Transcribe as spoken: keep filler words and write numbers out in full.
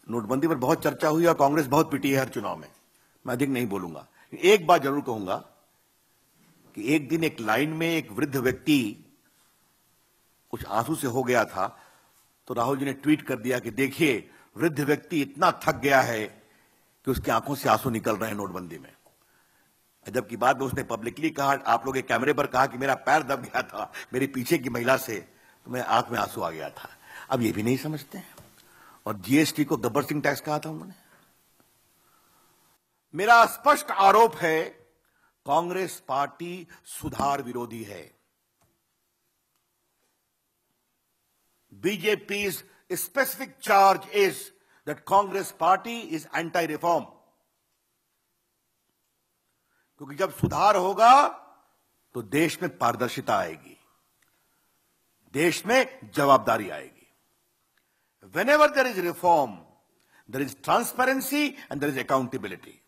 नोटबंदी पर बहुत चर्चा हुई और कांग्रेस बहुत पिटी है हर चुनाव में। मैं अधिक नहीं बोलूंगा। एक बात जरूर कहूंगा कि एक दिन एक लाइन में एक वृद्ध व्यक्ति कुछ आंसू से हो गया था, तो राहुल जी ने ट्वीट कर दिया कि देखिए वृद्ध व्यक्ति इतना थक गया है कि उसकी आंखों से आंसू निकल रहे हैं नोटबंदी में। जबकि बाद में उसने पब्लिकली कहा, आप लोग एक कैमरे पर कहा कि मेरा पैर दब गया था मेरी पीछे की महिला से, तो मैं आंख में आंसू आ गया था। अब ये भी नहीं समझते हैं। और जीएसटी को गब्बर सिंह टैक्स कहा था उन्होंने। मेरा स्पष्ट आरोप है कांग्रेस पार्टी सुधार विरोधी है। BJP's specific charge is that Congress party is anti-reform. क्योंकि जब सुधार होगा तो देश में पारदर्शिता आएगी, देश में जवाबदारी आएगी। Whenever there is reform, there is transparency and there is accountability.